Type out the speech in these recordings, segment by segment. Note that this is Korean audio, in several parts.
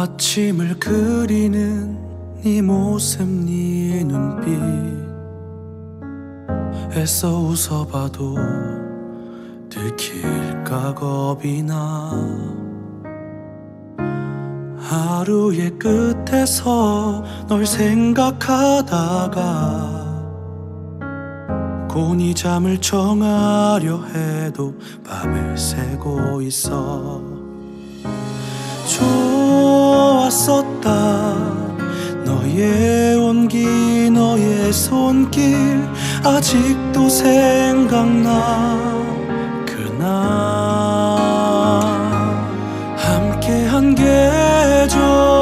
아침을 그리는 네 모습 네 눈빛 애써 웃어봐도 들킬까 겁이 나 하루의 끝에서 널 생각하다가 곤히 잠을 청하려 해도 밤을 새고 있어 좋았었다 너의 온기 너의 손길 아직도 생각나 그날 함께한 계절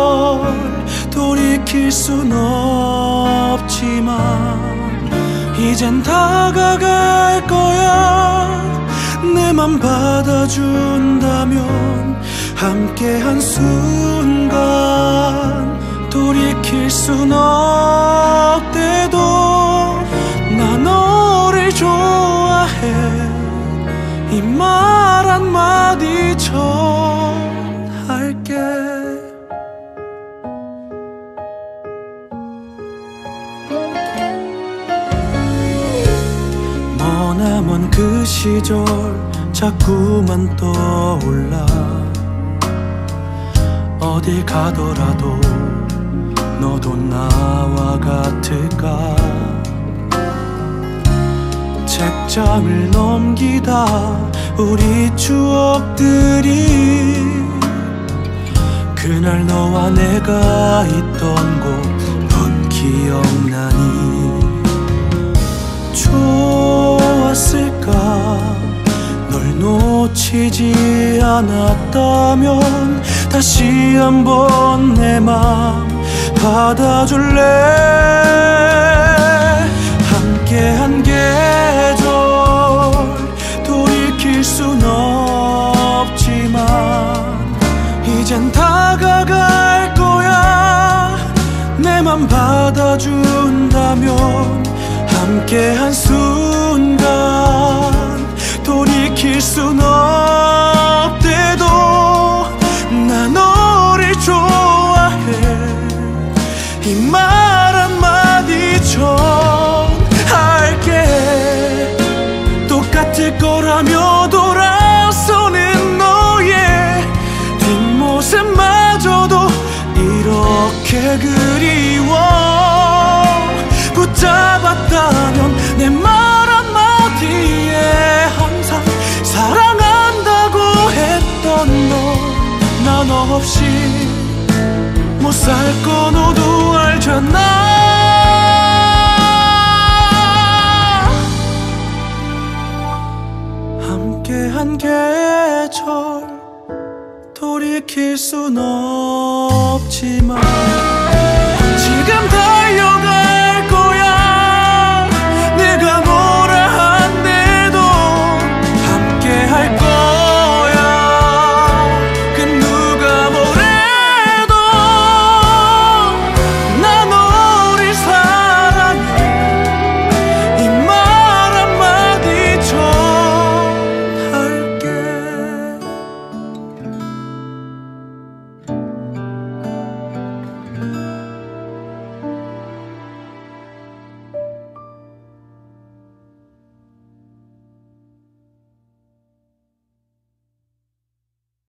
돌이킬 순 없지만 이젠 다가갈 거야 내 맘 받아준다면 함께한 순간 돌이킬 순 없대도 나 너를 좋아해 이 말 한마디 전할게 머나먼 그 시절 자꾸만 떠올라 어딜 가더라도 너도 나와 같을까 책장을 넘기다 우리 추억들이 그날 너와 내가 있던 곳 넌 기억나니 좋았을까 널 놓치지 않았다면 다시 한번 내 맘 받아줄래 함께한 계절 돌이킬 순 없지만 이젠 다가갈 거야 내 맘 받아준다면 함께한 순간 돌이킬 순 없대도 나 너를 좋아해 이 말 한마디 전할게 똑같을 거라며 돌아서는 너의 뒷모습마저도 이렇게 그리워 붙잡았다면 내 말 한마디에 항상 사랑한다고 했던 너 나 너 없이 못 살 거 너도 알잖아 함께한 계절 돌이킬 순 없지만 지금 달려가